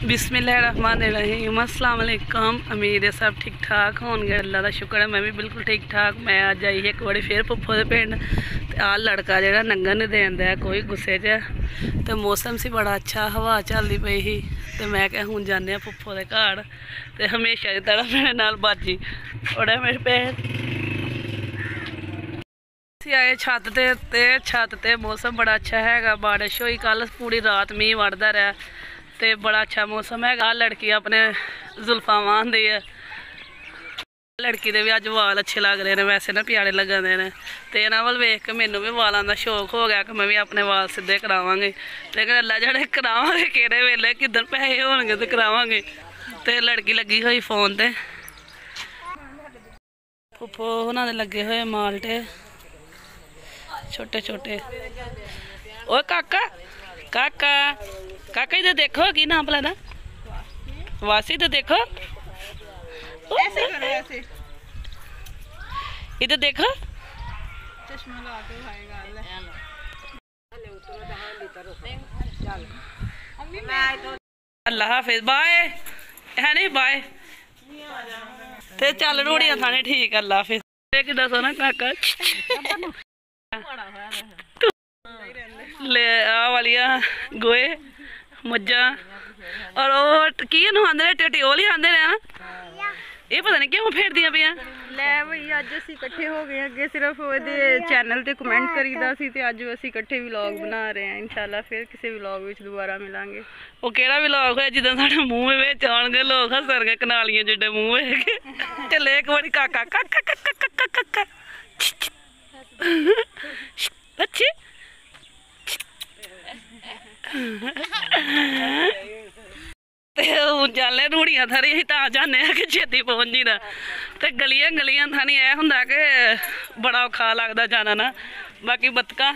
बिस्मिल्लाहिर्रहमानिर्रहीम। अस्सलाम वालेकुम। उम्मीद है सब ठीक ठाक होंगे। अल्लाह का शुक्र है मैं भी बिल्कुल ठीक ठाक। मैं अज आई एक बारी फिर पुप्पो के पिंड। आ लड़का जो नंगन नहीं देंदा कोई गुस्से च। तो मौसम से बड़ा अच्छा, हवा चलती पई ही। तो मैं क्या हूँ जाने पुप्पो के घर। तो हमेशा की तरह मेरे नाल बाजी उड़े मेरे भैन आए छत ते मौसम बड़ा अच्छा है। बारिश हुई कल पूरी रात मीह वड़दा रहा। तो बड़ा अच्छा मौसम है। लड़की अपने जुल्फा बांधदी है। लड़की दे भी अज वाल अच्छे लग रहे हैं, वैसे ना प्यारे लगन दे। तो इन्होंने वाल वेख के मैनू भी वालों का शौक हो गया कि मैं भी अपने वाल सीधे करावांगी। लेकिन अल्लाह जड़े करावांगे किहड़े वेले किधर पैसे होणगे तो करावांगे। तो लड़की लगी हुई फोन ते। पुप्पो उन्होंने लगे हुए माल्टे छोटे छोटे। ओ काका काका काका इधर देखो की नाम भला वासी। तो देखो ऐसे करो, ऐसे इधर देखो। चश्मा लगा के अल्लाह हाफिज। बाय है नहीं बाय। ते चल रोड़ियां खाने ठीक। अल्लाह हाफिज। कि दसो ना काका ले आ वालिया गोए मज्जा और वो की आंदे टटिओली आंदे ने। ये पता नहीं क्यों फेर दियां पियां। ले भई अज असीं इकट्ठे हो गए अगे सिर्फ ओहदे चैनल ते कमेंट करीदा सी ते अज असीं इकट्ठे व्लॉग बना रहे हैं। इंशाल्लाह फिर किसी व्लॉग विच दोबारा मिलांगे। वो केड़ा व्लॉग है जिद्दां साडे मूंह विच आउणगे लोग हसणगे कनालियां जिड्डे मूंह वेख। चले एक बारी काका काका काका काका काका अच्छी जाले रूड़ियां थारी अं तां चाहने कि छेती पहुंच जी ना। तो गलियां गलियां थानी यह होंगे कि बड़ा औखा लगता जाना ना। बाकी बतका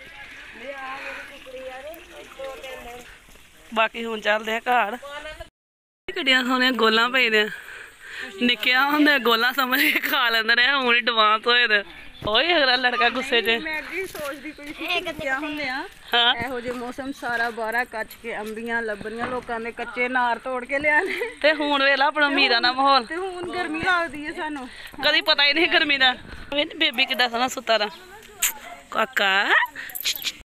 बाकी हूँ चलते हैं घर। किड्डियां सोहनियां गोलां पई दियां। निक्कियां होंदे गोलां समझ के खा लेंदे ने। हूँ एडवांस होए दे। ओए अगला लड़का गुस्से च। मैं अगे सोचदी पई सी क्या हुंदे आ एहो जे मौसम सारा बारा कच के अंबियां लब्भणियां लोकां दे कच्चे नार तोड़ के लियाने। ते हुण वेला अपना मीरा दा माहौल। ते हुण गर्मी लगदी है सानू। कदी पता ही नहीं गर्मी दा। बेबी किड्डा सोहना सुत्ता दा काका।